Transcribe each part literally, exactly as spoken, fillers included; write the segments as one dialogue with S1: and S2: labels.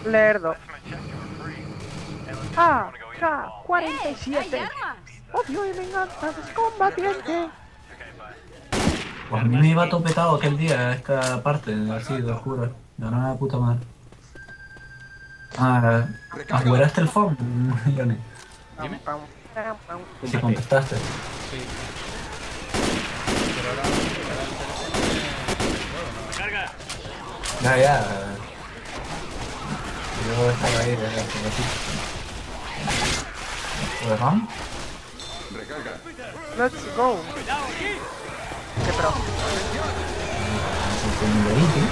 S1: Lerdo. A K cuarenta y siete. Obvio y venganza es combatiente.
S2: Pues a mí me iba topetado aquel día, esta parte, así de oscura. No, no, la puta madre. Ah, ¿jugaste el phone, Johnny?
S3: Dime.
S2: Si contestaste.
S3: Sí. Pero ahora, ahora el teléfono es juego, ¿no?
S2: Ya, ya. Yo estaba ahí desde hace un ratito. ¿Lo dejamos?
S1: Let's go. ¿Qué pro?
S2: Con un dedito.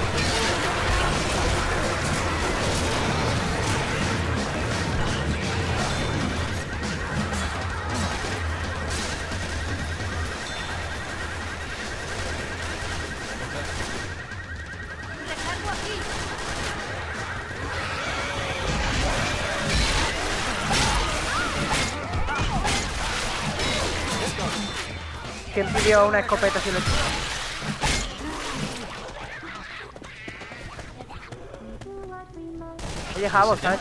S1: ¿Quién pidió una escopeta si lo Oye, Javo, ¿sabes?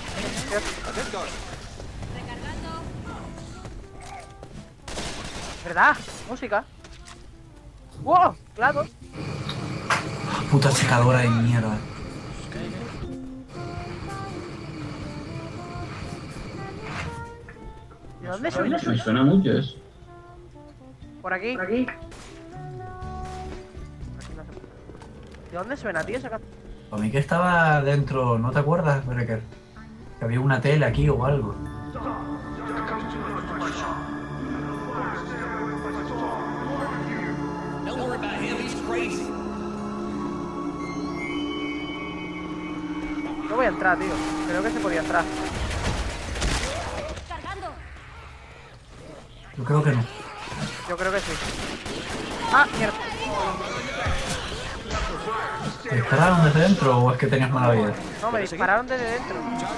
S1: ¿Verdad? Música. ¡Wow! Claro.
S2: Puta secadora de mierda.
S1: ¿De dónde suena?
S2: Me suena mucho eso.
S1: Por aquí. Por aquí. ¿De dónde suena, tío? Esa...
S2: A mí que estaba dentro, ¿no te acuerdas, Brecker? Que había una tele aquí o algo.
S1: No voy a entrar, tío. Creo que se podía entrar.
S2: Yo creo que no.
S1: Yo creo que sí. ¡Ah, mierda!
S2: ¿Te dispararon desde dentro o es que tenías mala vida?
S1: No, me dispararon desde dentro.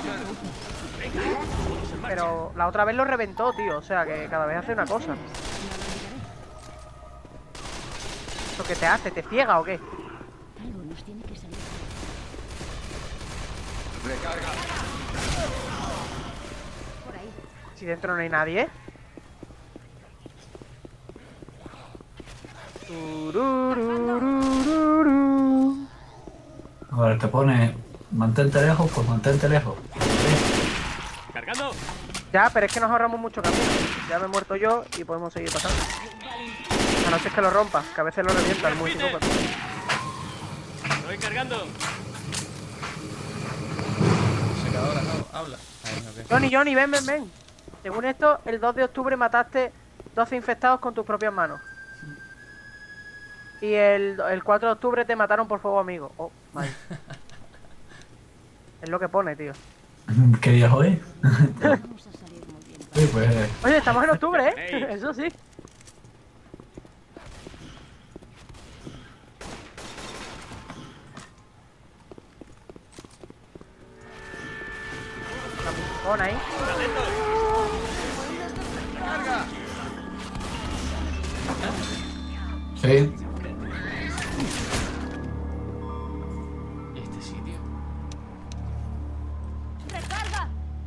S1: Pero la otra vez lo reventó, tío. O sea, que cada vez hace una cosa. ¿Esto qué te hace? ¿Te ciega o qué? Si dentro no hay nadie.
S2: A ver, te pone mantente lejos, pues mantente lejos.
S4: ¡Cargando!
S1: Ya, pero es que nos ahorramos mucho camino. Ya me he muerto yo y podemos seguir pasando. A no ser que lo rompa, que a veces lo revienta el multijugador.
S4: ¡Estoy cargando!
S3: Secadora, no, habla. Ahí, okay.
S1: Johnny, Johnny, ven, ven, ven. Según esto, el dos de octubre mataste doce infectados con tus propias manos. Y el, el cuatro de octubre te mataron por fuego amigo. Oh, vale. Es lo que pone, tío.
S2: ¿Qué día es hoy? Sí, pues...
S1: Oye, estamos en octubre, ¿eh?
S4: Hey.
S1: Eso sí. Pon ahí.
S4: ¡Carga!
S2: Sí.
S3: ¿Y este sitio?
S5: ¡Recarga!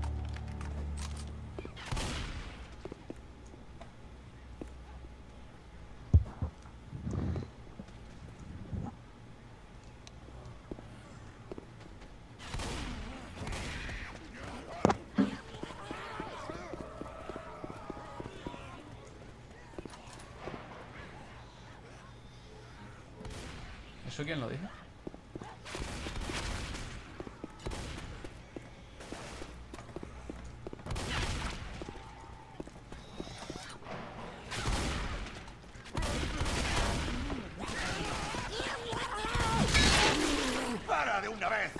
S3: ¿Eso quién lo dijo?
S4: ¡Para de una vez!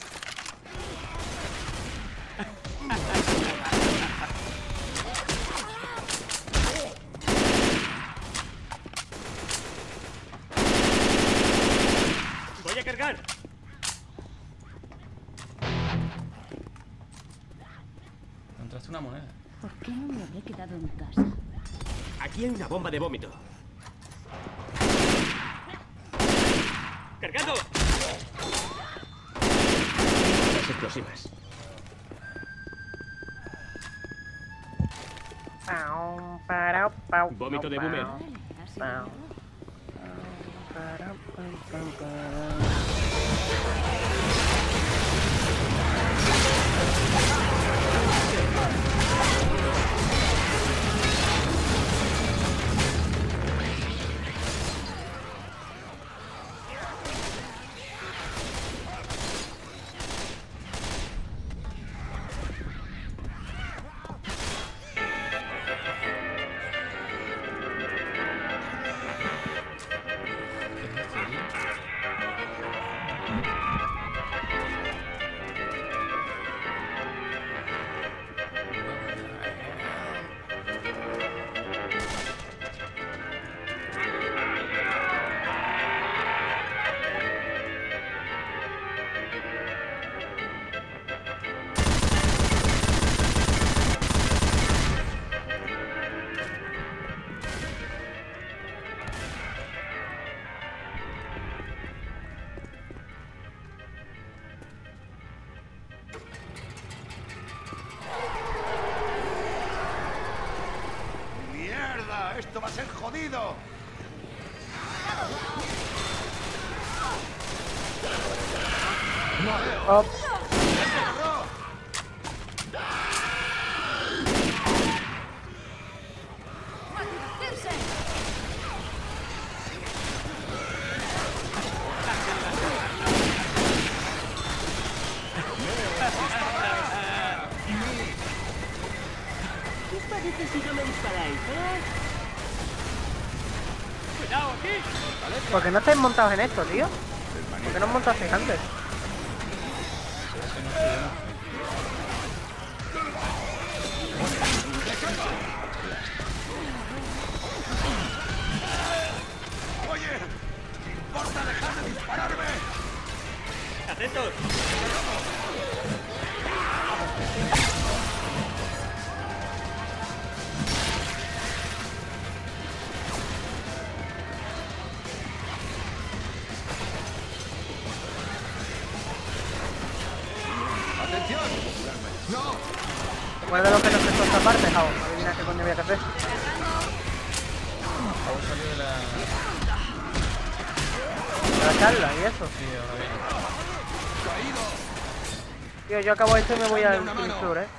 S4: ¡Voy a cargar!
S3: Encontraste una moneda.
S5: ¿Por qué no me habré quedado en casa?
S4: Aquí hay una bomba de vómito. ¡Cargando! explosivas.
S1: Pau, parau, pau,
S4: Vómito de
S1: pau,
S4: boomer.
S1: pau,
S5: Vale, así
S1: pau.
S5: que-
S1: Parau, pau, pau, parau.
S3: ¿Qué es esto, tío?
S4: ¡Mierda! ¡Esto va a ser jodido!
S1: Ops.
S4: Parece si no me disparáis, ¿eh? ¡Cuidado aquí!
S1: ¿Por qué no estáis montados en esto, tío? ¿Por qué no os montasteis antes?
S4: ¡Oye! ¿Te importa dejar de dispararme? ¡Atentos!
S1: ¿Cuál de los que nos prestó esta parte, Jao? Adivina qué coño había que hacer.
S3: Acabo de salir de la...
S1: La charla y eso.
S3: Sí, ahora bien.
S1: Tío, yo acabo esto y me voy al Team Sur, eh.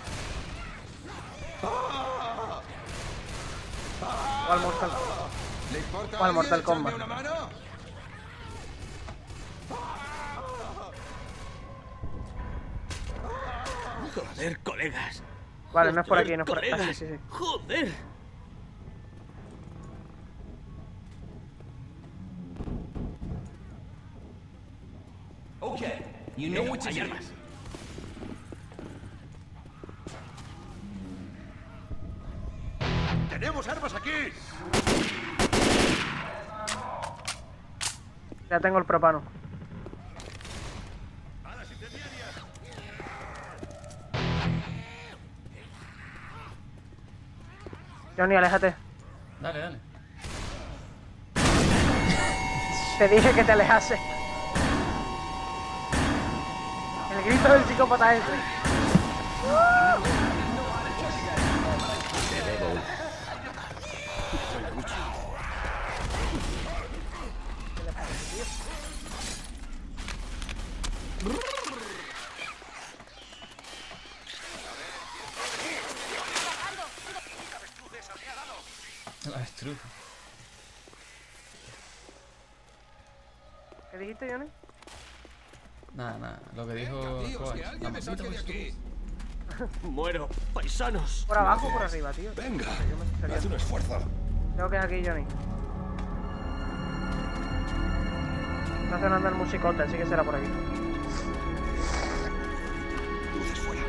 S1: O al Mortal O al Mortal Kombat.
S4: Joder, colegas.
S1: Vale, no es por
S4: Joder,
S1: aquí, no es por aquí. Ah, sí,
S4: colegas.
S1: sí, sí.
S4: Joder.
S6: Okay, you know what to
S4: Hay
S6: do.
S4: armas. ¡Tenemos armas aquí!
S1: Ya tengo el propano.
S4: ¡Balas incendiarias!
S1: Johnny, aléjate.
S3: Dale, dale.
S1: Te dije que te alejase. El grito del psicópata ese.
S3: La avestruz.
S1: ¿Qué dijiste, Johnny?
S3: Nada, nada. Lo que dijo
S6: Tíos,
S3: Kovacs.
S6: que
S3: La
S6: alguien me
S3: maldita
S6: saque de aquí.
S3: avestruz.
S4: ¡Muero! ¡Paisanos!
S1: ¿Por abajo o por arriba, tío?
S6: Venga,
S1: Yo me estaría-
S6: haz un esfuerzo.
S1: Creo que es aquí, Johnny. Está sonando el musicote, así que será por aquí.
S6: Luces fuera.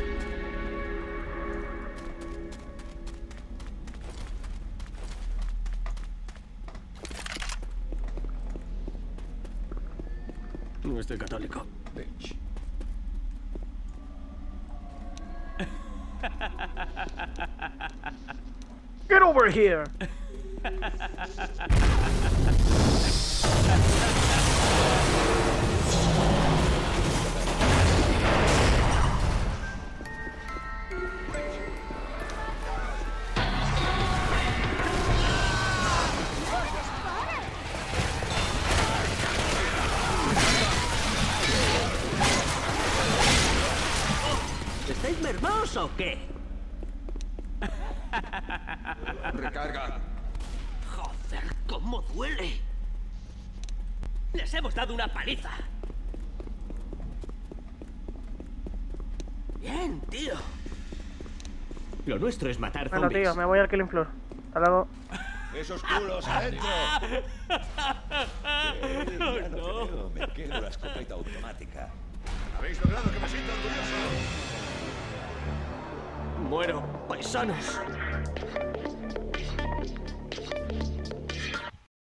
S4: No estoy católico.
S3: Bitch.
S1: Get over here.
S4: más o qué?
S6: Recarga.
S4: Joder, cómo duele. Les hemos dado una paliza. Bien, tío. Lo nuestro es matar
S1: Bueno,
S4: zombies.
S1: tío, me voy al Killing Floor. Hasta luego.
S6: Esos culos adentro. Eh, ya no creo, me quedo la escopeta automática.
S4: Habéis logrado que me sienta orgulloso. Muero, paisanos.